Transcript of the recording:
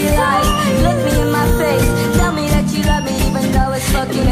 like? Look me in my face, tell me that you love me even though it's fucking